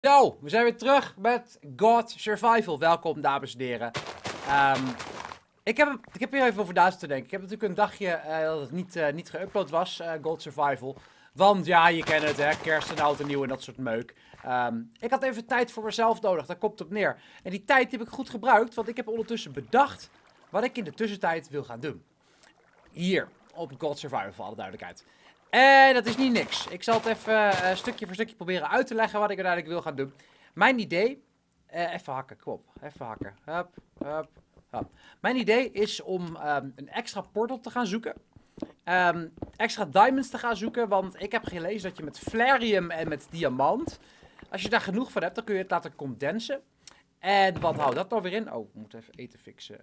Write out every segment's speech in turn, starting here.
Yo, we zijn weer terug met God Survival. Welkom, dames en heren. Ik heb hier even over na te denken. Ik heb natuurlijk een dagje dat het niet geüpload was, God Survival. Want ja, je kent het, hè, kerst en oud en nieuw en dat soort meuk. Ik had even tijd voor mezelf nodig, daar komt het op neer. En die tijd heb ik goed gebruikt, want ik heb ondertussen bedacht wat ik in de tussentijd wil gaan doen. Hier, op God Survival, voor alle duidelijkheid. En dat is niet niks. Ik zal het even stukje voor stukje proberen uit te leggen wat ik uiteindelijk wil gaan doen. Mijn idee... even hakken, kom op. Even hakken. Hup, hup, hup. Mijn idee is om een extra portal te gaan zoeken. Extra diamonds te gaan zoeken. Want ik heb gelezen dat je met Flarium en met diamant... Als je daar genoeg van hebt, dan kun je het laten condensen. En wat houdt dat nou weer in? Oh, ik moet even eten fixen.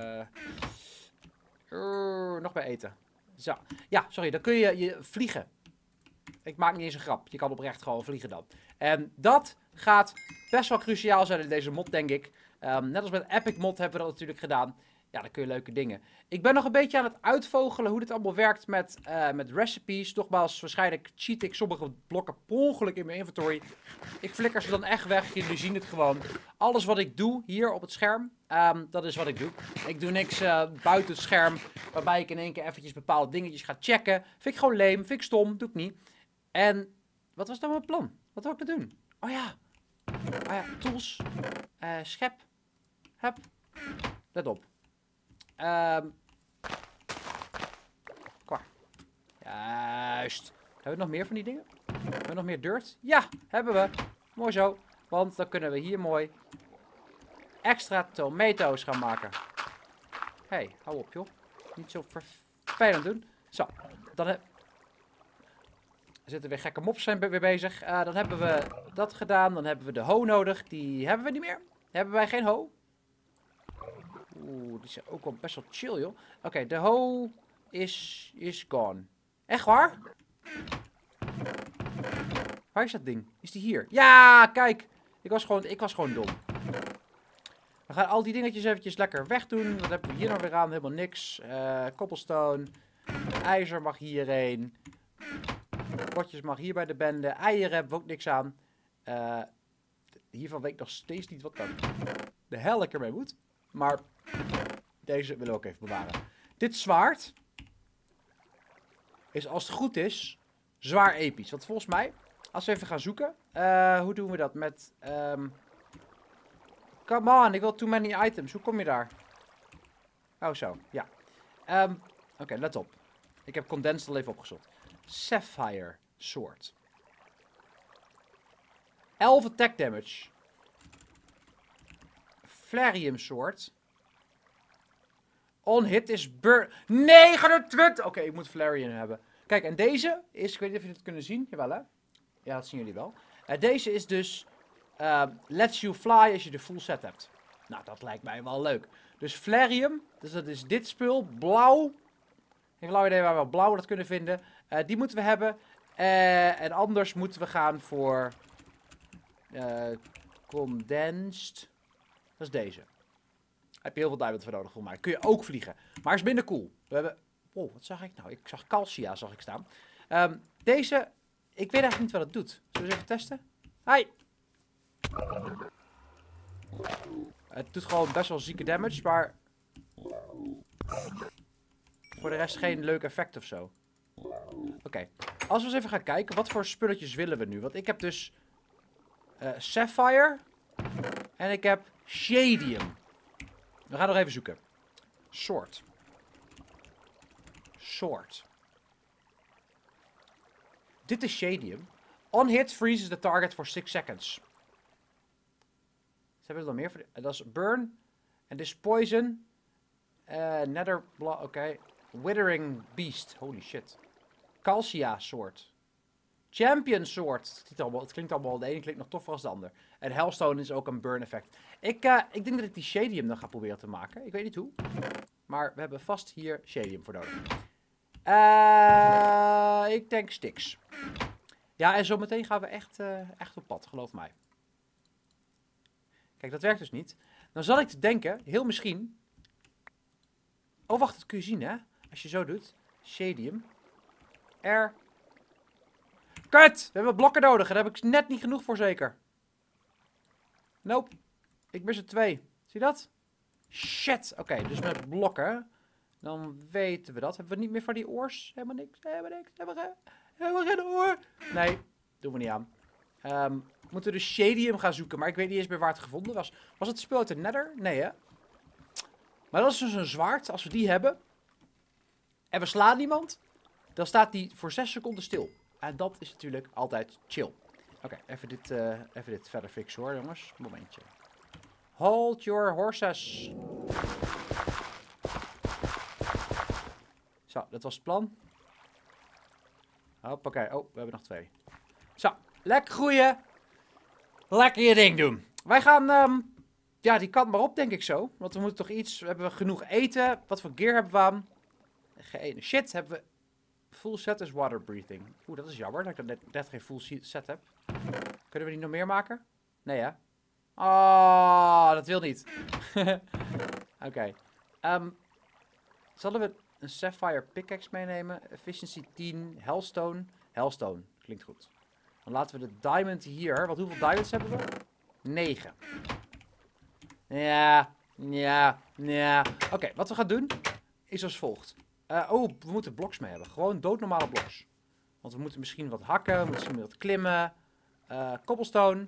Nog meer eten. Zo. Ja, sorry, dan kun je vliegen. Ik maak niet eens een grap. Je kan oprecht gewoon vliegen dan. En dat gaat best wel cruciaal zijn in deze mod, denk ik. Net als met Epic Mod hebben we dat natuurlijk gedaan. Ja, dan kun je leuke dingen. Ik ben nog een beetje aan het uitvogelen hoe dit allemaal werkt met recipes. Nogmaals, waarschijnlijk cheat ik sommige blokken per ongeluk in mijn inventory. Ik flikker ze dan echt weg. Jullie zien het gewoon. Alles wat ik doe hier op het scherm, dat is wat ik doe. Ik doe niks buiten het scherm, waarbij ik in één keer eventjes bepaalde dingetjes ga checken. Vind ik gewoon lame, vind ik stom, doe ik niet. En wat was dan mijn plan? Wat wil ik nou doen? Oh ja, tools, schep, heb, let op. Klaar. Juist. Hebben we nog meer van die dingen? Hebben we nog meer dirt? Ja, hebben we. Mooi zo. Want dan kunnen we hier mooi extra tomato's gaan maken. Hey, hou op joh. Niet zo vervelend doen. Zo, dan er zitten weer gekke mobs zijn weer bezig. Dan hebben we dat gedaan. Dan hebben we de hoe nodig. Die hebben we niet meer. Hebben wij geen hoe? Oeh, die is ook wel best wel chill, joh. Oké, de hoe is gone. Echt waar? Waar is dat ding? Is die hier? Ja, kijk. Ik was gewoon dom. We gaan al die dingetjes eventjes lekker wegdoen. Wat hebben we hier nou weer aan? Helemaal niks. Cobblestone. IJzer mag hierheen. Potjes mag hier bij de bende. Eieren hebben we ook niks aan. Hiervan weet ik nog steeds niet wat de hel ik ermee moet. Maar deze willen we ook even bewaren. Dit zwaard is, als het goed is, zwaar episch. Want volgens mij, als we even gaan zoeken. Hoe doen we dat? Met... come on, ik wil too many items. Hoe kom je daar? Oh, zo. Ja. Oké, let op. Ik heb condensed al even opgezocht. Sapphire Sword. 11 attack damage. Flarium Sword. On hit is burn... 29! Oké, ik moet Flarium hebben. Kijk, en deze is... Ik weet niet of jullie het kunnen zien. Jawel, hè? Ja, dat zien jullie wel. Deze is dus... lets you fly als je de full set hebt. Nou, dat lijkt mij wel leuk. Dus Flarium. Dus dat is dit spul. Blauw. Ik heb een flauw idee waar we wel blauw dat kunnen vinden. Die moeten we hebben. En anders moeten we gaan voor... condensed. Dat is deze. Heb je heel veel diamond voor nodig voor mij. Kun je ook vliegen. Maar is minder cool. We hebben... Oh, wat zag ik nou? Ik zag Calcia zag ik staan. Deze... Ik weet eigenlijk niet wat het doet. Zullen we eens even testen? Hi! Het doet gewoon best wel zieke damage, maar... Voor de rest geen leuk effect of zo. Oké. Als we eens even gaan kijken, wat voor spulletjes willen we nu? Want ik heb dus... Sapphire. En ik heb Shadium. We gaan nog even zoeken. Sword. Sword. Dit is Shadium. On hit freezes the target for 6 seconds. Ze hebben er nog meer voor. Dat is burn. En dit is poison. Nether blood. Oké. Withering beast. Holy shit. Calcia sword. Champion sword. Het klinkt allemaal. De ene klinkt nog toffer als de ander. En Hellstone is ook een burn effect. Ik denk dat ik die Shadium dan ga proberen te maken. Ik weet niet hoe. Maar we hebben vast hier Shadium voor nodig. Ik denk sticks. Ja, en zometeen gaan we echt op pad, geloof mij. Kijk, dat werkt dus niet. Dan zal ik te denken, heel misschien... Oh, wacht, dat kun je zien, hè? Als je zo doet. Shadium. Kut! We hebben blokken nodig. Daar heb ik net niet genoeg voor, zeker. Nope. Ik mis er 2. Zie je dat? Shit. Oké, dus met blokken. Dan weten we dat. Hebben we niet meer van die oors? Helemaal niks. Helemaal geen oor. Nee, doen we niet aan. We moeten de Shadium gaan zoeken, maar ik weet niet eens meer waar het gevonden was. Was het spul uit de Nether? Nee, hè? Maar dat is dus een zwaard. Als we die hebben en we slaan iemand, dan staat die voor 6 seconden stil. En dat is natuurlijk altijd chill. Oké, even dit verder fixen hoor, jongens. Momentje. Hold your horses. Zo, dat was het plan. Hoppakee. Oh, we hebben nog 2. Zo, lekker groeien. Lekker je ding doen. Wij gaan, ja, die kant maar op, denk ik zo. Want we moeten toch iets, hebben we genoeg eten? Wat voor gear hebben we aan? Geen shit, hebben we full set is water breathing. Oeh, dat is jammer dat ik net geen full set heb. Kunnen we die nog meer maken? Nee, hè? Oh, dat wil niet. Oké. Zullen we een sapphire pickaxe meenemen? Efficiency 10, hellstone. Hellstone, klinkt goed. Dan laten we de diamond hier. Want hoeveel diamonds hebben we? 9. Ja. Oké, wat we gaan doen is als volgt. Oh, we moeten bloks mee hebben. Gewoon doodnormale bloks. Want we moeten misschien wat hakken, we moeten misschien wat klimmen. Cobblestone.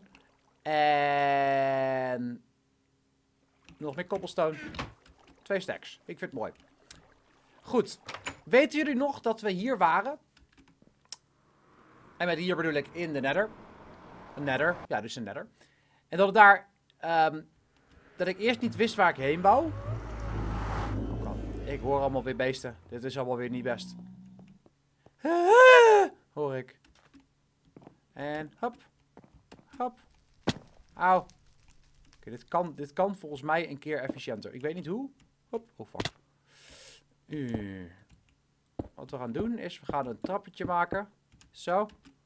En nog meer cobblestone. 2 stacks. Ik vind het mooi. Goed. Weten jullie nog dat we hier waren? En met hier bedoel ik in de Nether. Een Nether. Ja, dus een Nether. En dat het daar... dat ik eerst niet wist waar ik heen wou. Ik hoor allemaal weer beesten. Dit is allemaal weer niet best. Hoor ik. En hop. Hop. Auw. Oké, dit kan volgens mij een keer efficiënter. Ik weet niet hoe. Hop. Oh, fuck. Wat we gaan doen is, we gaan een trappetje maken. Zo.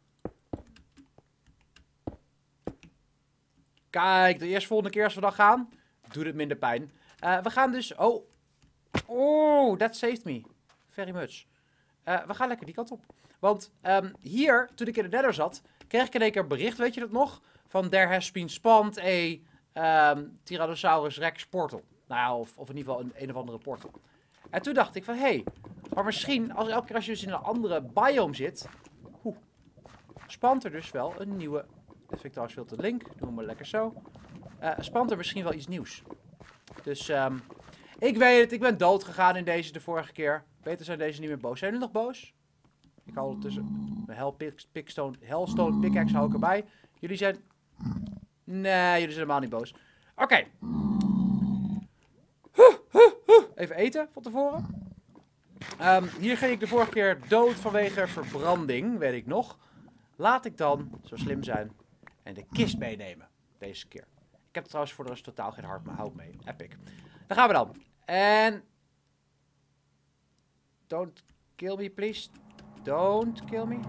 Kijk, de eerstvolgende keer als we dan gaan, doet het minder pijn. We gaan dus... Oh, that saved me. Very much. We gaan lekker die kant op. Want hier, toen ik in de Nether zat, kreeg ik in één keer een bericht, weet je dat nog? Van there has been spawned a Tyrannosaurus Rex portal. Nou ja, of in ieder geval een of andere portal. En toen dacht ik van, hé, maar misschien, elke keer als je dus in een andere biome zit, spant er dus wel een nieuwe... Dit vind ik trouwens veel te link, doen we maar lekker zo. Spant er misschien wel iets nieuws. Dus, ik weet het, ik ben dood gegaan in deze de vorige keer. Beter zijn deze niet meer boos. Zijn jullie nog boos? Ik hou ondertussen mijn Hellstone pickaxe hou ik erbij. Jullie zijn... Nee, jullie zijn helemaal niet boos. Oké. Even eten van tevoren. Hier ging ik de vorige keer dood vanwege verbranding, weet ik nog. Laat ik dan zo slim zijn en de kist meenemen. Deze keer. Ik heb er trouwens voor de rest totaal geen hout mee. Epic. Daar gaan we dan. En... Don't kill me, please. Don't kill me.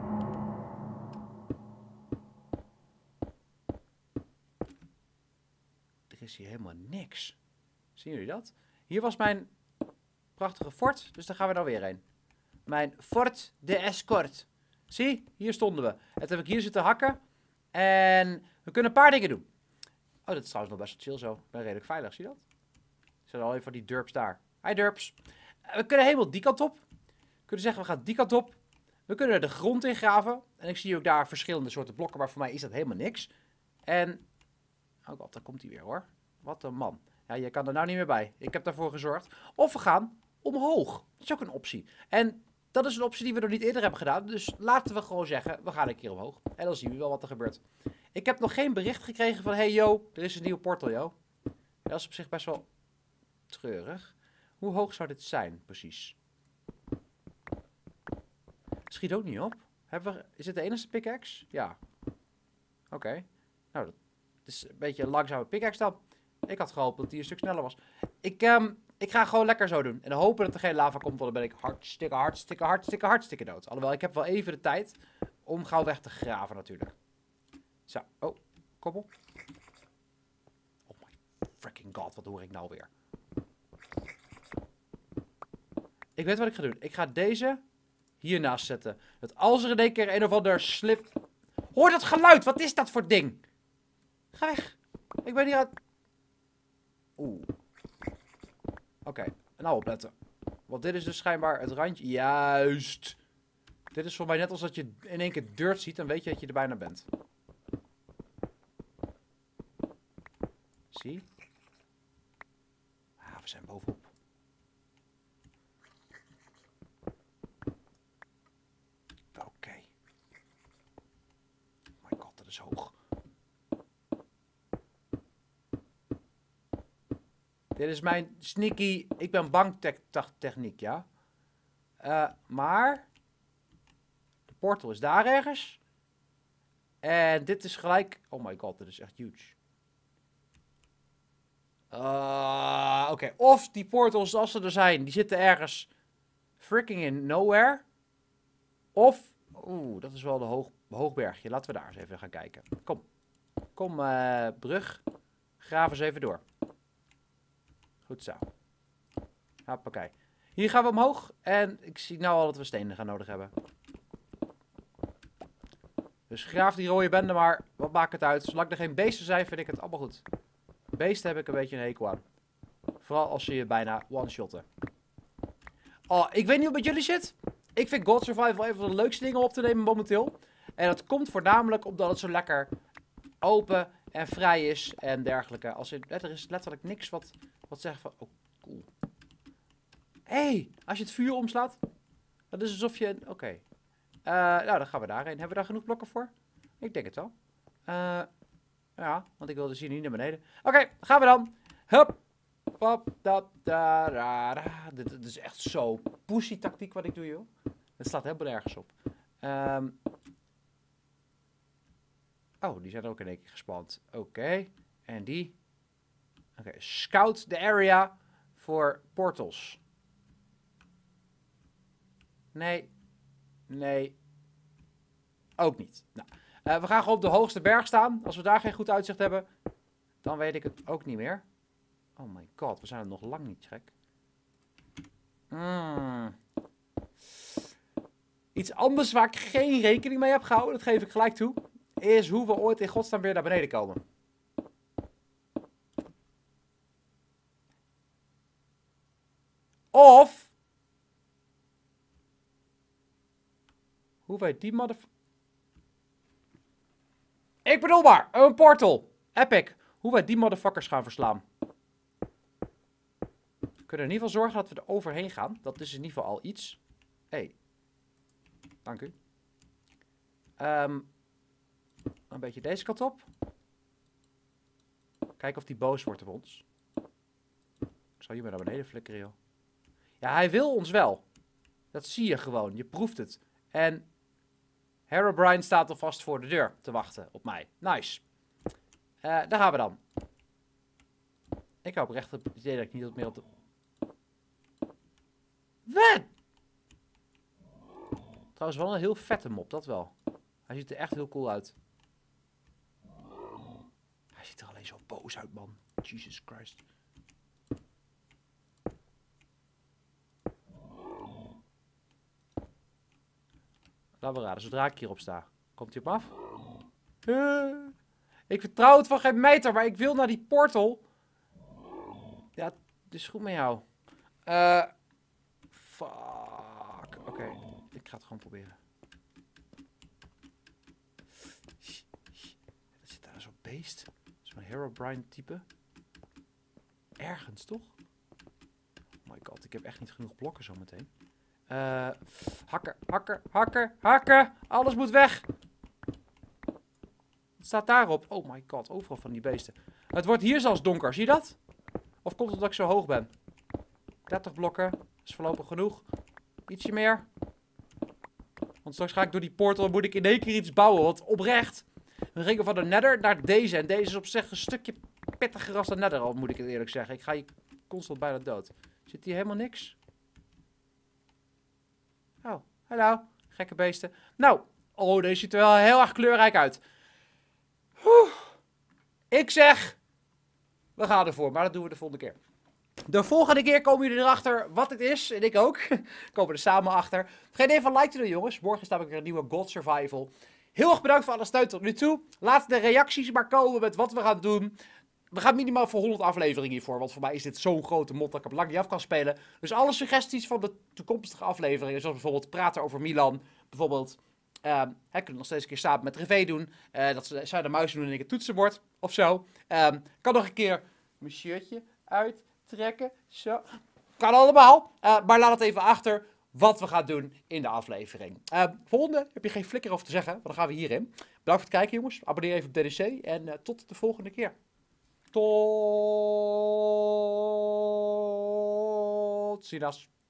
Er is hier helemaal niks. Zien jullie dat? Hier was mijn prachtige fort, dus daar gaan we dan weer heen. Mijn Fort de Escort. Zie, hier stonden we. En toen heb ik hier zitten hakken. En we kunnen een paar dingen doen. Oh, dat is trouwens nog best wel chill zo. Ik ben redelijk veilig, zie je dat? Er zijn al even die derps daar. Hi derps. We kunnen helemaal die kant op. We kunnen zeggen, we gaan die kant op. We kunnen er de grond in graven. En ik zie ook daar verschillende soorten blokken, maar voor mij is dat helemaal niks. En... Oh god, daar komt hij weer hoor. Wat een man. Ja, je kan er nou niet meer bij. Ik heb daarvoor gezorgd. Of we gaan omhoog. Dat is ook een optie. En dat is een optie die we nog niet eerder hebben gedaan. Dus laten we gewoon zeggen, we gaan een keer omhoog. En dan zien we wel wat er gebeurt. Ik heb nog geen bericht gekregen van, hey yo, er is een nieuwe portal, yo. Dat is op zich best wel treurig. Hoe hoog zou dit zijn, precies? Schiet ook niet op. Is dit de enige pickaxe? Ja. Oké. Nou, dat is een beetje een langzame pickaxe dan. Ik had gehoopt dat die een stuk sneller was. Ik ga gewoon lekker zo doen. En hopen dat er geen lava komt, want dan ben ik hartstikke dood. Alhoewel, ik heb wel even de tijd om gauw weg te graven natuurlijk. Zo, oh, koppel. Oh my freaking god, wat hoor ik nou weer? Ik weet wat ik ga doen. Ik ga deze hiernaast zetten. Dat als er in één keer een of ander slip... Hoor dat geluid, wat is dat voor ding? Ga weg. Ik ben hier aan... Oeh. Oké, nou opletten. Want dit is dus schijnbaar het randje. Juist. Dit is voor mij net als dat je in één keer dirt ziet, dan weet je dat je er bijna bent. Zie? Ah, we zijn bovenop. Oké. My god, dat is hoog. Dit is mijn sneaky, ik ben bang techniek, ja. Maar de portal is daar ergens. En dit is gelijk, oh my god, dit is echt huge. Oké, of die portals, als ze er zijn, die zitten ergens freaking in nowhere. Of, oeh, dat is wel de hoogbergje. Laten we daar eens even gaan kijken. Kom, brug. Graven eens even door. Goed zo. Hoppakee. Hier gaan we omhoog. En ik zie nou al dat we stenen gaan nodig hebben. Dus graaf die rode bende maar. Wat maakt het uit? Zolang er geen beesten zijn, vind ik het allemaal goed. Beesten heb ik een beetje een hekel aan. Vooral als ze je bijna one-shotten. Oh, ik weet niet hoe het met jullie zit. Ik vind God Survival een van de leukste dingen om op te nemen momenteel. En dat komt voornamelijk omdat het zo lekker open en vrij is en dergelijke. Er is letterlijk niks wat zegt van... Oh, cool. Hé, als je het vuur omslaat. Dat is alsof je... Oké. Nou, dan gaan we daarheen. Hebben we daar genoeg blokken voor? Ik denk het wel. Ja, want ik wil dus hier niet naar beneden. Oké, gaan we dan. Hup. Pop, dap, da, ra, ra. Dit is echt zo pussy tactiek wat ik doe, joh. Het slaat helemaal nergens op. Oh, die zijn ook in één keer gespand. Oké. En die. Oké, scout the area voor portals. Nee. Nee. Ook niet. Nou, we gaan gewoon op de hoogste berg staan. Als we daar geen goed uitzicht hebben, dan weet ik het ook niet meer. Oh my god, we zijn er nog lang niet, gek. Iets anders waar ik geen rekening mee heb gehouden, dat geef ik gelijk toe, is hoe we ooit in godsnaam weer naar beneden komen. Of hoe wij die Ik bedoel maar, een portal. Epic. Hoe wij die motherfuckers gaan verslaan. We kunnen in ieder geval zorgen dat we er overheen gaan. Dat is in ieder geval al iets. Hé. Dank u. Een beetje deze kant op. Kijken of die boos wordt op ons. Ik zal hier maar naar beneden flikkeren, joh. Ja, hij wil ons wel. Dat zie je gewoon. Je proeft het. En Herobrine staat alvast voor de deur te wachten op mij. Nice. Daar gaan we dan. Ik hoop recht het idee dat ik niet meer op de... Wat? Trouwens wel een heel vette mop, dat wel. Hij ziet er echt heel cool uit. Hij ziet er alleen zo boos uit, man. Jesus Christ. Laten we raden, zodra ik hierop sta. Komt hij op af? Ik vertrouw het van geen meter, maar ik wil naar die portal. Ja, het is goed met jou. Fuck. Oké, ik ga het gewoon proberen. Er zit daar zo'n beest. Zo'n Herobrine type. Ergens, toch? Oh my god, ik heb echt niet genoeg blokken zometeen. Hakken, hakken, hakken, hakken. Alles moet weg. Het staat daarop. Oh my god, overal van die beesten. Het wordt hier zelfs donker, zie je dat? Of komt het omdat ik zo hoog ben? 30 blokken, is voorlopig genoeg. Ietsje meer. Want straks ga ik door die portal en moet ik in één keer iets bouwen. Want oprecht, we gingen van de nether naar deze. En deze is op zich een stukje pittiger als de nether, al moet ik het eerlijk zeggen. Ik ga hier constant bijna dood. Zit hier helemaal niks? Oh, hallo. Gekke beesten. Nou, oh, deze ziet er wel heel erg kleurrijk uit. Ik zeg, we gaan ervoor, maar dat doen we de volgende keer. De volgende keer komen jullie erachter wat het is. En ik ook. Komen er samen achter. Vergeet even een like te doen, jongens. Morgen staat weer een nieuwe God Survival. Heel erg bedankt voor alle steun tot nu toe. Laat de reacties maar komen met wat we gaan doen. we gaan minimaal voor 100 afleveringen hiervoor. Want voor mij is dit zo'n grote mot dat ik hem lang niet af kan spelen. Dus alle suggesties van de toekomstige afleveringen, zoals bijvoorbeeld praten over Milan. Bijvoorbeeld, kunnen we nog steeds een keer samen met Revé doen. Dat zij de muis doen en ik het toetsenbord. Of zo. Kan nog een keer mijn shirtje uittrekken. Zo. Kan allemaal. Maar laat het even achter wat we gaan doen in de aflevering. Volgende heb je geen flikker over te zeggen. Want dan gaan we hierin. Bedankt voor het kijken, jongens. Abonneer even op DDC. En tot de volgende keer. Tot ziens.